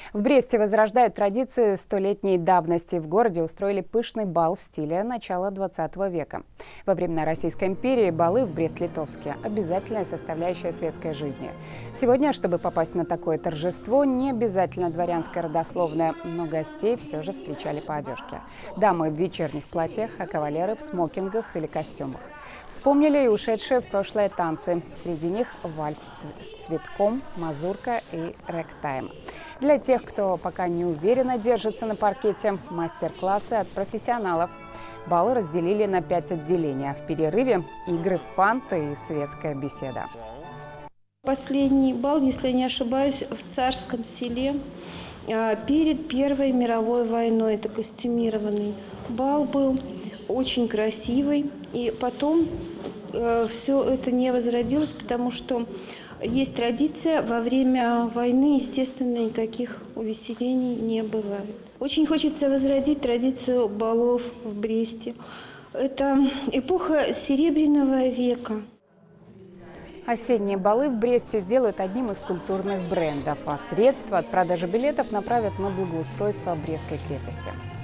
В Бресте возрождают традиции столетней давности. В городе устроили пышный бал в стиле начала 20 века. Во времена Российской империи балы в Брест-Литовске – обязательная составляющая светской жизни. Сегодня, чтобы попасть на такое торжество, не обязательно дворянская родословная, но гостей все же встречали по одежке. Дамы в вечерних платьях, а кавалеры в смокингах или костюмах. Вспомнили и ушедшие в прошлое танцы. Среди них вальс с цветком, мазурка и рэгтайм. Для тех, кто пока не уверенно держится на паркете, мастер-классы от профессионалов. Балы разделили на 5 отделений, а в перерыве – игры, фанты и светская беседа. Последний бал, если я не ошибаюсь, в Царском Селе перед Первой мировой войной. Это костюмированный бал был, очень красивый. И потом все это не возродилось, потому что есть традиция, во время войны, естественно, никаких увеселений не бывает. Очень хочется возродить традицию балов в Бресте. Это эпоха Серебряного века. Осенние балы в Бресте сделают одним из культурных брендов, а средства от продажи билетов направят на благоустройство Брестской крепости.